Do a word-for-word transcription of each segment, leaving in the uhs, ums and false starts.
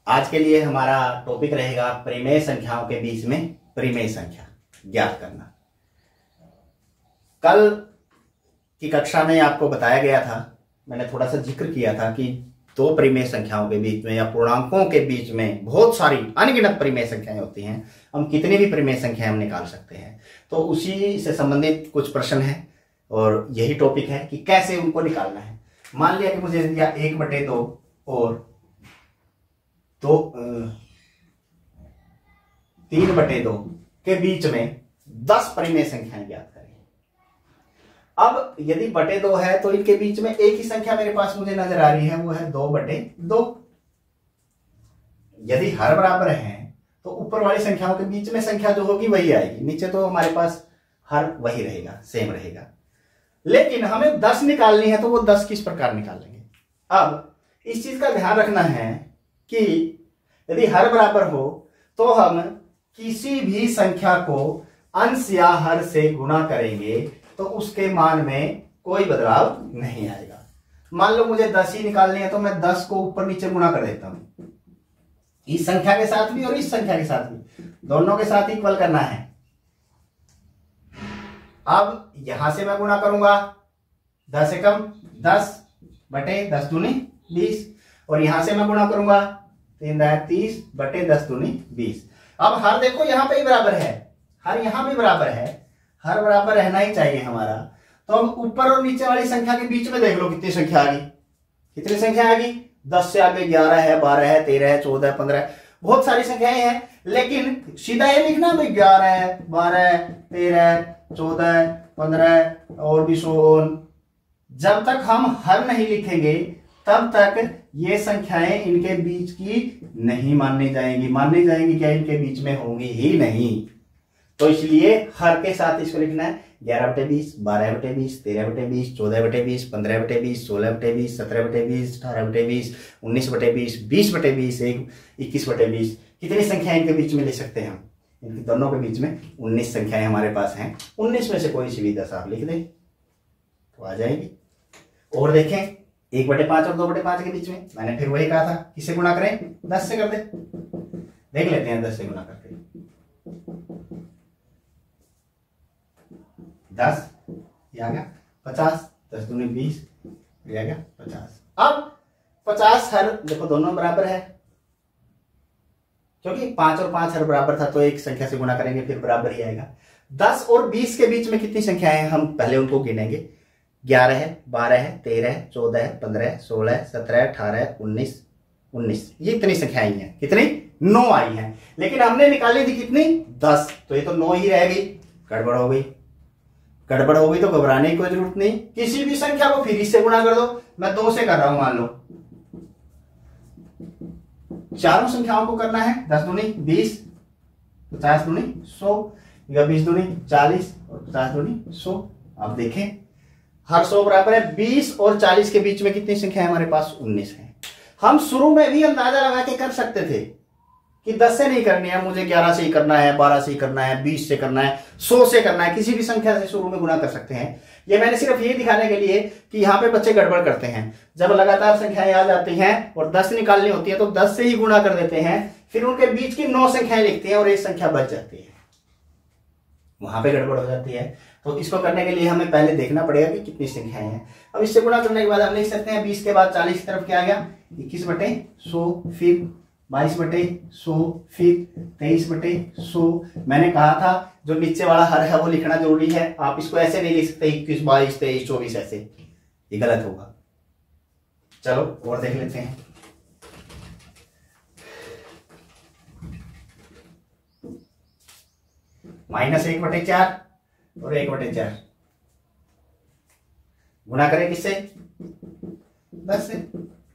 आज के लिए हमारा टॉपिक रहेगा परिमेय संख्याओं के बीच में परिमेय संख्या ज्ञात करना। कल की कक्षा में आपको बताया गया था, मैंने थोड़ा सा जिक्र किया था कि दो परिमेय संख्याओं के बीच में या पूर्णांकों के बीच में बहुत सारी अनगिनत परिमेय संख्याएं होती हैं। हम कितनी भी परिमेय संख्याएं हम निकाल सकते हैं। तो उसी से संबंधित कुछ प्रश्न हैं और यही टॉपिक है कि कैसे उनको निकालना है। मान लिया कि मुझे दिया एक बटे दो और दो तीन बटे दो के बीच में दस परिमेय संख्याएं ज्ञात करें। अब यदि बटे दो है तो इनके बीच में एक ही संख्या मेरे पास मुझे नजर आ रही है, वो है दो बटे दो। यदि हर बराबर है तो ऊपर वाली संख्याओं के बीच में संख्या जो होगी वही आएगी, नीचे तो हमारे पास हर वही रहेगा, सेम रहेगा। लेकिन हमें दस निकालनी है तो वो दस किस प्रकार निकालेंगे। अब इस चीज का ध्यान रखना है कि यदि हर बराबर हो तो हम किसी भी संख्या को अंश या हर से गुणा करेंगे तो उसके मान में कोई बदलाव नहीं आएगा। मान लो मुझे दस ही निकालनी है तो मैं दस को ऊपर नीचे गुणा कर देता हूं, इस संख्या के साथ भी और इस संख्या के साथ भी, दोनों के साथ इक्वल करना है। अब यहां से मैं गुणा करूंगा दस एकम दस बटे दस दूनी बीस, और यहां से मैं गुणा करूंगा तीन दाएं तीस बटे दस दूनी बीस। अब हर देखो यहां पे ही बराबर है, हर यहां भी बराबर है, हर बराबर रहना ही चाहिए हमारा। तो अब ऊपर और नीचे वाली संख्या के बीच में देख लो कितनी संख्या आ गई, कितनी संख्या आ गई, दस से आगे ग्यारह है, बारह है, तेरह है, चौदह है, पंद्रह है, बहुत सारी संख्याएं हैं। लेकिन सीधा ये लिखना भाई ग्यारह है, बारह है, तेरह है, चौदह है, पंद्रह है और भी सो ऑन। जब तक हम हर नहीं लिखेंगे तब तक ये संख्याएं इनके बीच की नहीं माननी जाएंगी। माननी जाएंगी क्या, इनके बीच में होंगी ही नहीं। तो इसलिए हर के साथ इसको लिखना है ग्यारह बटे बीस, बारह बटे बीस, तेरह बटे बीस, चौदह बटे बीस, पंद्रह बटे बीस, सोलह बटे बीस, सत्रह बटे बीस, अठारह बटे बीस, उन्नीस बटे बीस, बीस बटे बीस, एक इक्कीस बटे बीस। कितनी संख्याएं इनके बीच में लिख सकते हैं हम, इनके दोनों के बीच में उन्नीस संख्याएं हमारे पास हैं। उन्नीस में से कोई सी भी दस आप लिख दें तो आ जाएगी। और देखें एक बटे पांच और दो बटे पांच के बीच में मैंने फिर वही कहा था, किससे गुणा करें, दस से कर दे। देख लेते हैं दस से गुणा करके, दस ये आ गया पचास, दस दूनी बीस, ये आ गया पचास। अब पचास हर देखो दोनों बराबर है, क्योंकि पांच और पांच हर बराबर था तो एक संख्या से गुणा करेंगे फिर बराबर ही आएगा। दस और बीस के बीच में कितनी संख्याएं हैं हम पहले उनको गिनेंगे। ग्यारह है, बारह है, तेरह है, चौदह है, पंद्रह है, सोलह है, सत्रह है, अठारह है, उन्नीस, उन्नीस, ये इतनी संख्याएं हैं। कितनी, नौ आई हैं। लेकिन हमने निकाली थी कितनी, दस, तो ये तो नौ ही रह गई। गड़बड़ हो गई, गड़बड़ हो गई तो घबराने की कोई जरूरत नहीं, किसी भी संख्या को फिर इससे गुणा कर दो। मैं दो से कर रहा हूं, मान लो चारों संख्याओं को करना है, दस दूनी बीस, पचास दूनी सौ, या बीस दूनी चालीस और पचास दूनी सौ। अब देखें हर सौ बराबर है बीस और चालीस के बीच में कितनी संख्या है हमारे पास, उन्नीस है। हम शुरू में भी अंदाजा लगा के कर सकते थे कि दस से नहीं करनी है मुझे, ग्यारह से ही करना है, बारह से ही करना है, बीस से करना है, सौ से करना है, किसी भी संख्या से शुरू में गुणा कर सकते हैं। ये मैंने सिर्फ ये दिखाने के लिए कि यहाँ पे बच्चे गड़बड़ करते हैं। जब लगातार संख्याएं आ जाती हैं और दस निकालनी होती है तो दस से ही गुणा कर देते हैं, फिर उनके बीच की नौ संख्याएं लिखते हैं और एक संख्या बच जाती है, वहां पे गड़बड़ हो जाती है। तो इसको करने के लिए हमें पहले देखना पड़ेगा कि कितनी संख्याएं हैं। अब इससे गुणा करने के बाद हम लिख सकते हैं बीस के बाद चालीस की तरफ क्या आ गया, इक्कीस बटे सौ, फिर बाईस बटे सौ, फिर तेईस बटे सौ। मैंने कहा था जो नीचे वाला हर है वो लिखना जरूरी है, आप इसको ऐसे नहीं लिख सकते इक्कीस बाईस तेईस चौबीस, ऐसे ये गलत होगा। चलो और देख लेते हैं। माइनस एक बटे चार और एक बटे चार, गुणा करें किससे, दस से।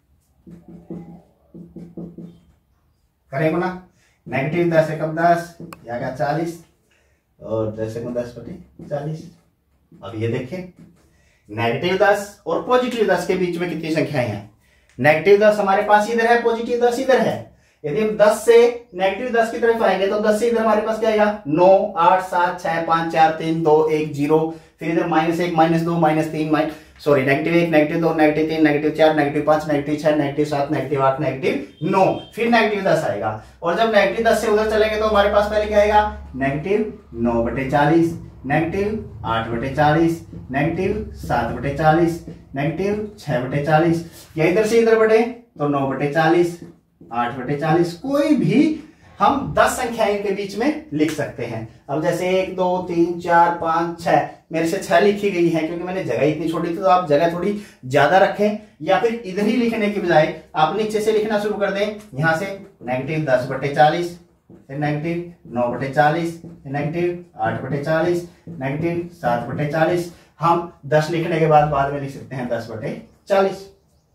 करें गुणा, नेगेटिव दस एकम दस, या गया चालीस, और दस एकम दस बटे चालीस। अब ये देखें नेगेटिव दस और पॉजिटिव दस के बीच में कितनी संख्याएं हैं। नेगेटिव दस हमारे पास इधर है, पॉजिटिव दस इधर है। यदि हम दस से नेगेटिव दस की तरफ आएंगे तो दस से इधर हमारे पास क्या आएगा, नौ, आठ, सात, छह, पांच, चार, तीन, दो, एक, जीरो, फिर इधर माइनस एक, माइनस दो, माइनस तीन, माइनस सॉरी नेगेटिव एक, नेगेटिव दो, नेगेटिव तीन, नेगेटिव चार, नेगेटिव पांच, नेगेटिव छह, नेगेटिव सात, नेगेटिव आठ, नेगेटिव नौ, फिर नेगेटिव दस आएगा। और जब नेगेटिव दस से उधर चलेंगे तो हमारे पास पहले क्या आएगा, नेगेटिव नौ बटे चालीस, नेगेटिव आठ बटे चालीस, नेगेटिव सात बटे चालीस, नेगेटिव छह बटे चालीस, या इधर से इधर बढ़े तो नौ बटे चालीस, आठ बटे चालीस, कोई भी हम दस संख्याएं के बीच में लिख सकते हैं। अब जैसे एक, दो, तीन, चार, पांच, छह, मेरे से छह लिखी गई है क्योंकि मैंने जगह इतनी छोटी थी, तो आप जगह थोड़ी ज्यादा रखें, या फिर इधर ही लिखने की बजाय आप नीचे से लिखना शुरू कर दें। यहां से नेगेटिव दस बटे चालीस, नेगेटिव नौ बटे चालीस, नेगेटिव आठ बटे चालीस, नेगेटिव सात बटे चालीस। हम दस लिखने के बाद बाद में लिख सकते हैं दस बटे चालीस।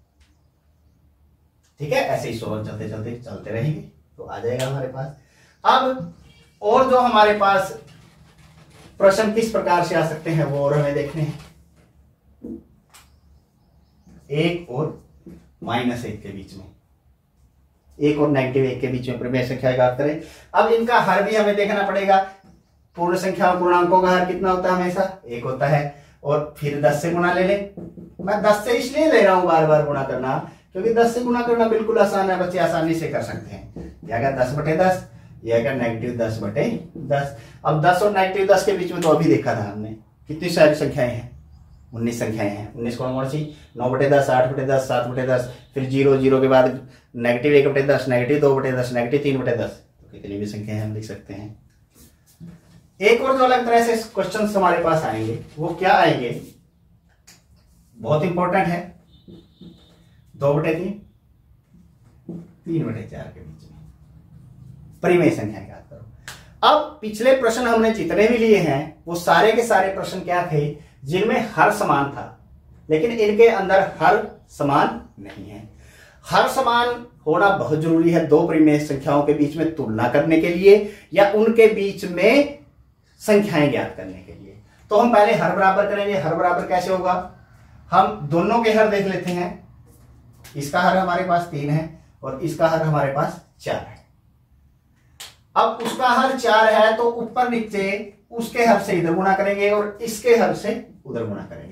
ठीक है, ऐसे ही सोल्व चलते चलते चलते रहेंगे तो आ जाएगा हमारे पास। अब और जो हमारे पास प्रश्न किस प्रकार से आ सकते हैं वो और हमें देखने हैं। एक और माइनस एक के बीच में, एक और नेगेटिव एक के बीच में परिमेय संख्या की बात करें। अब इनका हर भी हमें देखना पड़ेगा। पूर्ण संख्या और पूर्णांकों का हर कितना होता है, हमेशा एक होता है। और फिर दस से गुणा ले ले। मैं दस से इसलिए ले रहा हूं बार बार गुणा करना क्योंकि दस से गुणा करना बिल्कुल आसान है, बच्चे आसानी से कर सकते हैं। यह क्या दस बटे दस, यह क्या नेगेटिव दस बटे दस। अब दस और नेगेटिव दस के बीच में तो अभी देखा था हमने कितनी सारी संख्याएं हैं, उन्नीस संख्याएं हैं। उन्नीस कौन कौन सी, नौ बटे दस, आठ बटे दस, सात बटे दस, फिर जीरो, जीरो के बाद नेगेटिव एक बटे दस, नेगेटिव दो बटे दस, नेगेटिव तीन बटे दस, तो कितनी भी संख्याएं हम लिख सकते हैं। एक और जो अलग तरह से क्वेश्चन हमारे पास आएंगे वो क्या आएंगे, बहुत इंपॉर्टेंट है। दो बटे तीन, तीन बटे चार के बीच में परिमेय संख्या की बात करो। अब पिछले प्रश्न हमने जितने भी लिए हैं वो सारे के सारे प्रश्न क्या थे, जिनमें हर समान था, लेकिन इनके अंदर हर समान नहीं है। हर समान होना बहुत जरूरी है दो परिमेय संख्याओं के बीच में तुलना करने के लिए या उनके बीच में संख्याएं ज्ञात करने के लिए। तो हम पहले हर बराबर करेंगे। हर बराबर कैसे होगा, हम दोनों के हर देख लेते हैं। इसका हर हमारे पास तीन है और इसका हर हमारे पास चार है। अब उसका हर चार है तो ऊपर नीचे उसके हर से इधर गुणा करेंगे और इसके हर से उधर गुणा करेंगे।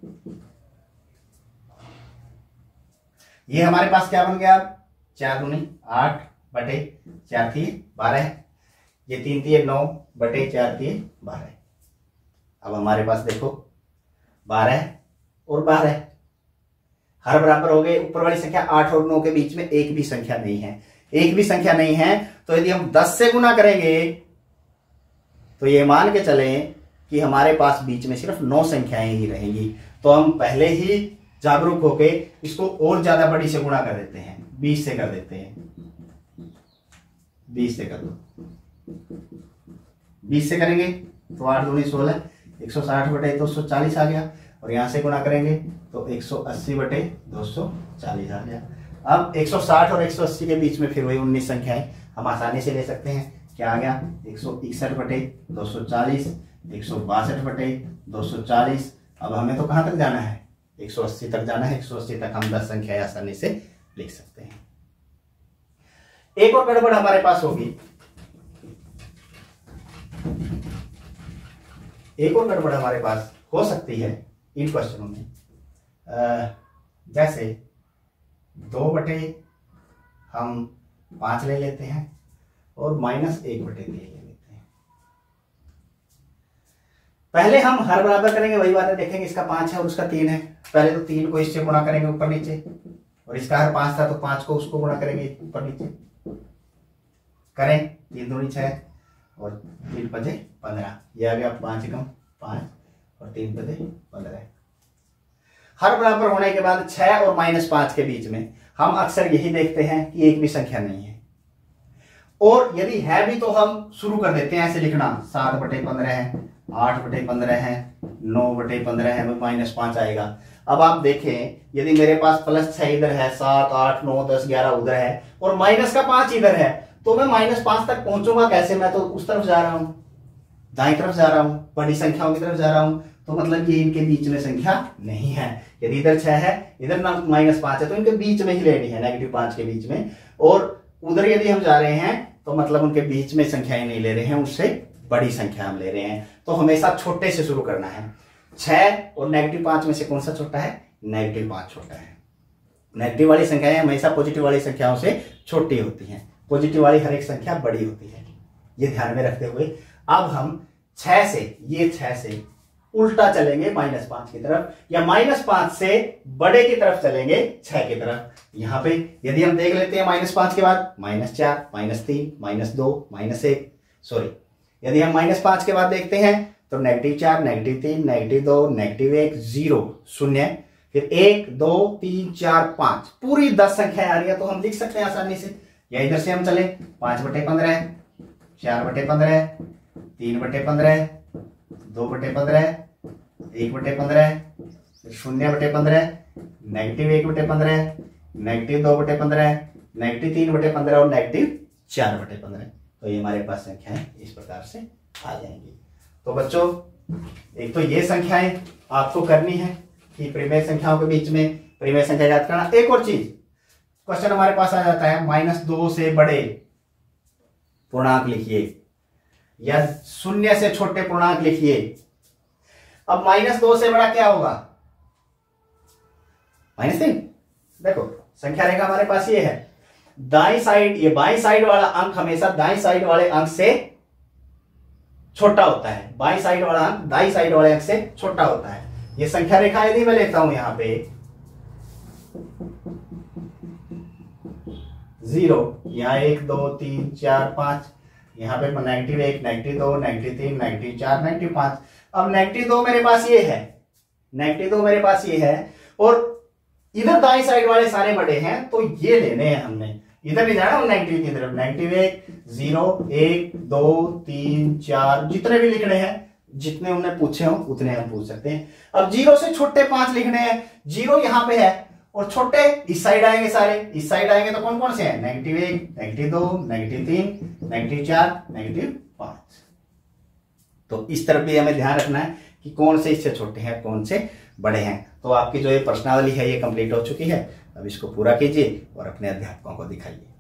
ये हमारे पास क्या बन गया, चार दूनी आठ बटे चार थी बारह, ये तीन थी नौ बटे चार थी बारह। अब हमारे पास देखो बारह और बारह हर बराबर हो गए। ऊपर वाली संख्या आठ और नौ के बीच में एक भी संख्या नहीं है, एक भी संख्या नहीं है। तो यदि हम दस से गुणा करेंगे तो ये मान के चलें कि हमारे पास बीच में सिर्फ नौ संख्याएं ही रहेंगी। तो हम पहले ही जागरूक होके इसको और ज्यादा बड़ी से गुणा कर देते हैं, बीस से कर देते हैं। बीस से कर दो, बीस से करेंगे तो आठ दूनी सोलह, एक सौ साठ बटे दो सौ चालीस आ गया। और यहां से गुणा करेंगे तो एक सौ अस्सी बटे दो सौ चालीस आ गया। अब एक सौ साठ और एक सौ अस्सी के बीच में फिर वही उन्नीस संख्याएं हम आसानी से ले सकते हैं। क्या आ गया, एक सौ इकसठ बटे दो सौ चालीस, एक सौ बासठ बटे दो सौ चालीस। अब हमें तो कहां तक जाना है, एक सौ अस्सी तक जाना है। एक सौ अस्सी तक हम दस संख्याएं आसानी से लिख सकते हैं। एक और गड़बड़ हमारे पास होगी, एक और गड़बड़ हमारे पास हो सकती है इन क्वेश्चनों में। आ, जैसे दो बटे हम पांच ले लेते हैं और माइनस एक बटे तीन ले लेते हैं। पहले हम हर बराबर करेंगे, वही बात है, देखेंगे इसका पांच है और उसका तीन है। पहले तो तीन को इससे गुणा करेंगे ऊपर नीचे, और इसका हर पांच था तो पांच को उसको गुणा करेंगे ऊपर नीचे। करें, तीन दूनी छह और तीन पचे पंद्रह, यह आ गया पांच कम पांच और तीन पचे पंद्रह। हर बराबर होने के बाद छह और माइनस पांच के बीच में हम अक्सर यही देखते हैं कि एक भी संख्या नहीं है, और यदि है भी तो हम शुरू कर देते हैं ऐसे लिखना, सात बटे पंद्रह है, आठ बटे पंद्रह है, नौ बटे पंद्रह है, माइनस पांच आएगा। अब आप देखें, यदि मेरे पास प्लस छह इधर है, सात आठ नौ दस ग्यारह उधर है और माइनस का पांच इधर है, तो मैं माइनस पांच तक पहुंचूंगा कैसे? मैं तो उस तरफ जा रहा हूं, दाईं तरफ जा रहा हूं, बड़ी संख्याओं की तरफ जा रहा हूं, तो मतलब ये इनके बीच में संख्या नहीं है। यदि इधर छह है, इधर ना माइनस पांच है, तो इनके बीच में ही लेनी है, नेगेटिव पांच के बीच में। और उधर यदि हम जा रहे हैं तो मतलब उनके बीच में संख्याएं नहीं ले रहे हैं, उससे बड़ी संख्या हम ले रहे हैं। तो हमेशा छोटे से शुरू करना है। छह और नेगेटिव पांच में से कौन सा छोटा है? नेगेटिव पांच छोटा है। नेगेटिव वाली संख्याएं हमेशा पॉजिटिव वाली संख्याओं से छोटी होती हैं, पॉजिटिव वाली हर एक संख्या बड़ी होती है। ये ध्यान में रखते हुए अब हम छह से, ये छह से उल्टा चलेंगे माइनस पांच की तरफ, या माइनस पांच से बड़े की तरफ चलेंगे छह की तरफ। यहां पे यदि हम देख लेते हैं माइनस पांच के बाद माइनस चार, माइनस तीन, माइनस दो, माइनस एक, सॉरी यदि हम माइनस पांच के बाद देखते हैं तो नेगेटिव चार, नेगेटिव तीन, नेगेटिव दो, नेगेटिव एक, जीरो, शून्य, फिर एक, दो, तीन, चार, पांच, पूरी दस संख्याएं आ रही है। तो हम लिख सकते हैं आसानी से, या इधर से हम चले पांच बटे पंद्रह, चार बटे पंद्रह, तीन बटे पंद्रह, दो बटे पंद्रह, एक बटे पंद्रह, शून्य बटे पंद्रह, नेगेटिव एक बटे पंद्रह, नेगेटिव दो बटे पंद्रह, नेगेटिव तीन बटे पंद्रह और नेगेटिव चार बटे पंद्रह। तो ये हमारे पास संख्याएं इस प्रकार से आ जाएंगी। तो बच्चों एक तो ये संख्याएं आपको करनी है कि परिमेय संख्याओं के बीच में परिमेय संख्या याद करना। एक और चीज, क्वेश्चन हमारे पास आ जाता है माइनस दो से बड़े पूर्णांक लिखिए या शून्य से छोटे पूर्णांक लिखिए। अब माइनस दो से बड़ा क्या होगा? माइनस तीन। देखो संख्या रेखा हमारे पास ये है, दाई साइड, ये बाई साइड वाला अंक हमेशा दाई साइड वाले अंक से छोटा होता है, बाई साइड वाला अंक दाई साइड वाले अंक से छोटा होता है। ये संख्या रेखा यदि मैं लेता हूं यहां पे जीरो, यहां एक, दो, तीन, चार, पांच, यहां पे नेगेटिव एक, नेगेटिव दो, नेगेटिव तीन, नेगेटिव चार, नेगेटिव पांच। अब नेगेटिव दो मेरे पास ये है, नेगेटिव दो मेरे पास ये है, और इधर दाई साइड वाले सारे बड़े हैं, तो ये लेने हैं हमने, इधर नहीं जाना नेगेटिव की तरफ। नेगेटिव एक, जीरो, एक, दो, तीन, चार, जितने भी लिखने हैं, जितने हमने पूछे हो उतने हम पूछ सकते हैं। अब जीरो से छोटे पांच लिखने हैं, जीरो यहां पे है और छोटे इस साइड आएंगे, सारे इस साइड आएंगे, तो कौन कौन से हैं? नेगेटिव एक, नेगेटिव दो, नेगेटिव तीन, नेगेटिव चार, नेगेटिव पांच। तो इस तरफ भी हमें ध्यान रखना है कि कौन से इससे छोटे हैं, कौन से बड़े हैं। तो आपकी जो ये प्रश्नावली है ये कंप्लीट हो चुकी है। अब इसको पूरा कीजिए और अपने अध्यापकों को दिखाइए।